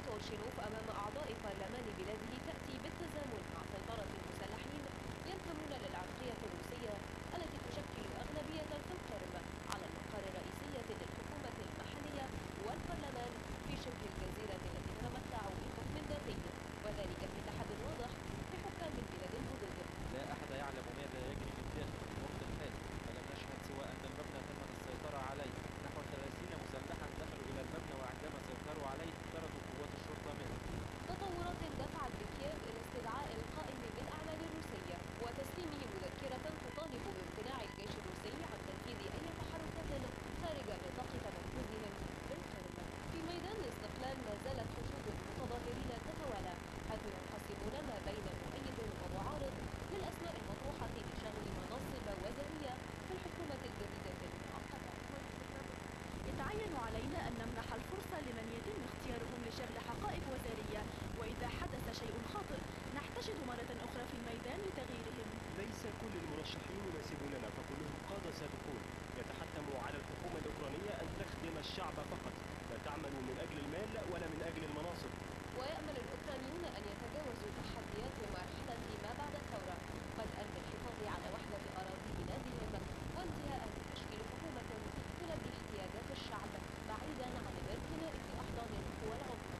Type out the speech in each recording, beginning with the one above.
كورشينوف أمام أعضاء برلمان بلاده تأتي بالتزامن مع سيطرة المسلحين ينتمون للعرقية الروسية التي تشكل أغلبية في القرم على المقر الرئيسية للحكومة المحلية والبرلمان في شبه الجزيرة التي تتمتع بحكم ذاتي، وذلك في تحد واضح بحكام البلاد الجدد. لا أحد يعلم ماذا يجري بالداخل في الوقت الحالي، فلم نشهد سوى أن المبنى تم السيطرة عليه. نحو 30 مسلحا دخلوا إلى المبنى، وعندما سيطروا عليه طردوا قوات الشرطة منه. تطورات دفعت بكييف إلى استدعاء القائم بالأعمال الروسية وتسليمه مذكرة تطالب بامتناع الجيش الروسي عن تنفيذ أي تحركات خارج نطاق تمركزهم بالقرم. في ميدان الاستقلال ما زالت حشود المتظاهرين تتوالى، حيث ينقسمون ما بين مؤيد ومعارض للأسماء المطروحة لشغل مناصب وزارية في الحكومة الجديدة المؤقتة. يتعين علينا أن نمنح الفرصة لمن يتم اختيارهم لشغل حقائب وزارية، وإذا حدث شيء خاطئ نحتشد مرة أخرى في الميدان لتغييرهم. ليس كل المرشحين يناسبوننا، فكلهم قادة سابقون يتحتموا على الحكومة الأوكرانية أن تخدم الشعب فقط، لا تعمل من أجل المال ولا من أجل المناصب. ويأمل الأوكرانيون أن يتجاوزوا تحديات مرحلة ما بعد الثورة، بدءا بالحفاظ على وحدة أراضي بلادهم وانتهاء بتشكيل حكومة تلبي احتياجات الشعب بعيدا عن الارتماء في أحضان القوى العظمى.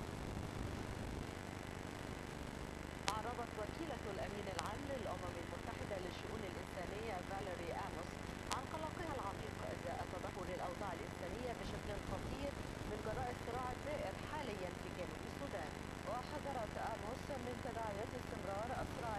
أعربت وكيلة الأمين العام للأمم المتحدة للشؤون الإنسانية فاليري آموس عن قلقها العميق إزاء تدهور الأوضاع الإنسانية بشكل خطير من جراء الصراع الدائر حاليا في جنوب السودان. وحذرت آموس من تداعيات استمرار الصراع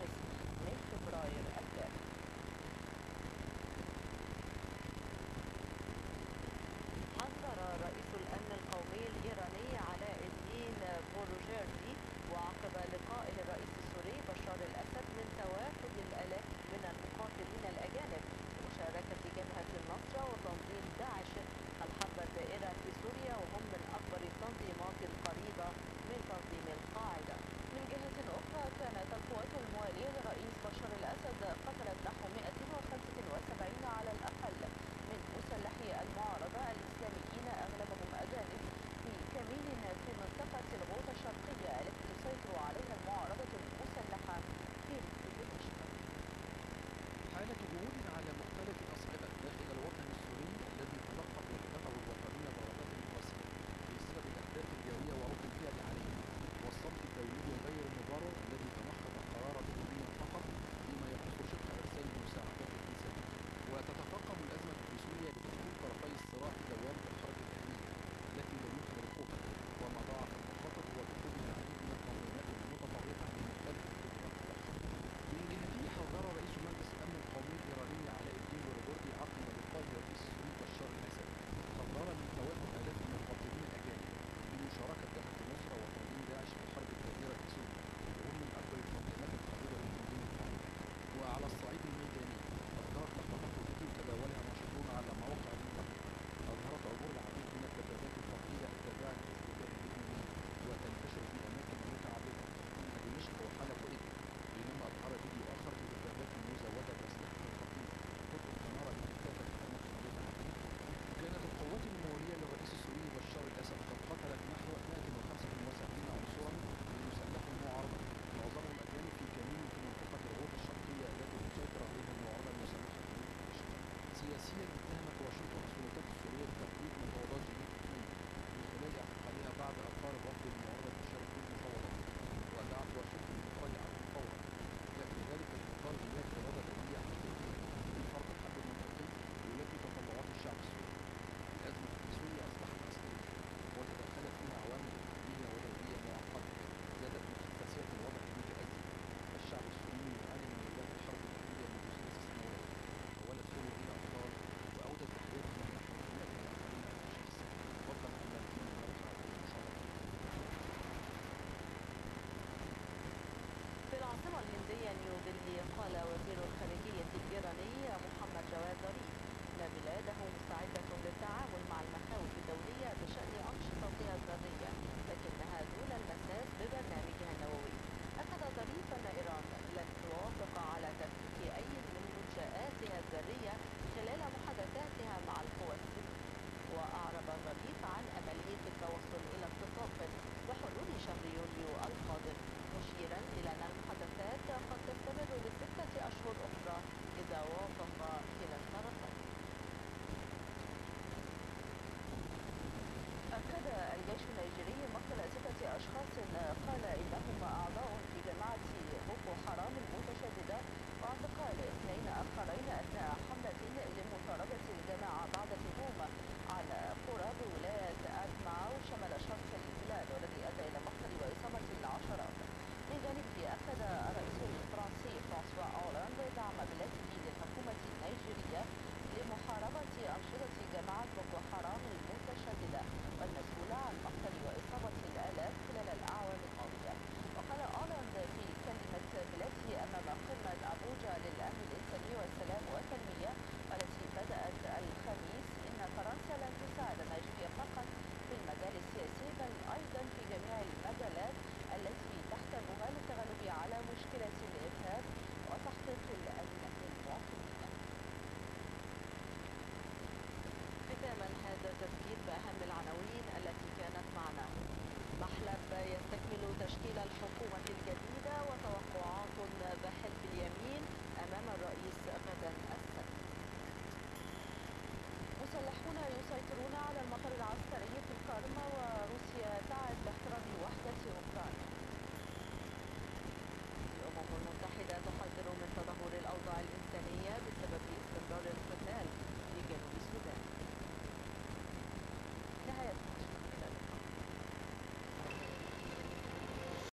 الخامس من فبراير الجاري. حذر رئيس الأمن القومي الإيراني علاء الدين بوروجيردي وعقب لقائه الرئيس السوري بشار الأسد من توافد الآلاف من المقاتلين الأجانب لمشاركة جبهة النصرة وتنظيم داعش الحرب الدائرة في سوريا، وهم من أكبر التنظيمات القريبة من تنظيم القاعدة. من جهة أخرى، كانت القوات الموالية لرئيس بشار الأسد قتلت نحو 175 على الأقل من مسلحي المعارضة الإسلاميين أغلبهم أجانب في كمين في منطقة الغوطة الشرقية التي تسيطر عليها المعارضة المسلحة في دمشق. حالة جهود على مختلف الأصعدة داخل الوطن السوري الذي تلقت وحدته الوطنية ضربات قاسية بسبب الأهداف الجوية ورد الفعل عليه والصمت الدولي غير المبرر الذي تمخض قرارا دوليا فقط فيما يخص شق إرسال المساعدات الإنسانية. وتتفاقم الأزمة في سوريا بدخول طرفي الصراع دوامة الحرب الأهلية التي لا يمكن ركوبها، وما ضاعف المخاطر هو دخول العديد من التنظيمات المتطرفة من مختلف القطاعات الأخرى. من جهته، حذر رئيس مجلس الأمن القومي الإيراني علاء الدين بوروجيردي عقب لقاء الرئيس السوري بشار الأسد، حذر من توافد آلاف من المقاتلين الأجانب لمشاركة جبهة النصرة وتنظيم داعش في الحرب الكبيرة في سوريا، وهم من أكبر التنظيمات القريبة من تنظيم القاعدة. وعلى الصعيد الميداني، أظهرت لقطات فيديو تداولها ناشطون على مواقع الإنترنت أظهرت عبور العديد من الدبابات الثقيلة التابعة للاستخدام اللبناني وتنتشر في أماكن متعددة منها دمشق وحلب وإدلب، بينما أظهر فيديو آخر لدبابات مزودة بأسلحة ثقيلة تطلق النار بكثافة في أماكن متعددة. وكانت القوات الموالية للرئيس السوري بشار الأسد قد قتلت نحو 175 عنصرا من مسلحي المعارضة معظمهم أجانب في كمين في منطقة الغوطة الشرقية التي تسيطر عليها المعارضة المسلحة في دمشق. سياسيا، اتهمت واشنطن السلطات السورية بتطبيق مفاوضات جنيف اثنين من خلال اعتقالها بعد إقرار رفض المعارضة المشارك في المفاوضات، ودعت واشنطن للإخراج عنهم فورا، لكن ذلك لإظهار غياب إرادة دولية حقيقية لفرض الحل المنطقي ويلبي تطلعات الشعب السوري. الأزمة في سوريا أصبحت عسكرية وتدخلت فيها عوامل إقليمية ودولية معقدة زادت من حساسية الوضع المتأزم. الشعب السوري يعاني من ويلات الحرب الأهلية منذ 3 سنوات، تولت سوريا بلا أبطال وأودت بحياتهم نحو 100 من الآخرين ألف شخص، فضلا عن ملايين من الرحى والمشاركة. في العاصمة الهندية نيودلهي، قال وزير الخارجية الإيراني محمد جواد ظريف إن بلاده مستعدة للتعامل مع المخاوف الدولية بشأن أنشطتها الذرية، لكنها دون المساس ببرنامجها النووي. أكد ظريف أن إيران لن توافق على تفكيك أي من منشآتها الذرية خلال محادثاتها مع القوى السورية. وأعرب ظريف عن أملية التوصل إلى اتفاق بحلول شهر يوليو القادم، مشيرا إلى أن المحادثات قد تستمر ل6 أشهر أخرى إذا وافق كلا الطرفين. أكد الجيش النيجيري مقتل 6 أشخاص قال إنهم أعضاء في جماعة بوكو حرام المتشددة، واعتقال 2 آخرين أثناء حملة لمطاردة الجماعة بعد الهجوم على قرى بولاية أدماو شمال شرق البلاد، والذي أدى إلى مقتل وإصابة العشرات. من جانبه، أكد الرئيس الفرنسي فرانسوا أولاند دعم بلاده للحكومة النيجيرية لمحاربة أنشطة جماعة بوكو حرام المتشددة والمسؤولة عن مقتل وإصابة الآلاف خلال الأعوام الماضية. وقال أولاند في كلمة بلاده أمام قمة أبوجا للأمن الإنساني والسلام والتنمية والتي بدأت الخميس إن فرنسا لن تساعد نيجيريا فقط في المجال السياسي بل أيضا في جميع المجالات التي تحتاجها للتغلب على مشكلة الإرهاب وتحقيق الأمن للمواطنين. ختاما هذا تذكير بأهم العناوين التي كانت معنا. محلب يستكمل تشكيل الحكومة الجديدة وتوقعات بحلف اليمين أمام الرئيس غدا السبت. مسلحون يسيطرون على المطار العسكري في القرم وروسيا تعد باحترام وحدة أوكرانيا. الأمم المتحدة تحذر من تدهور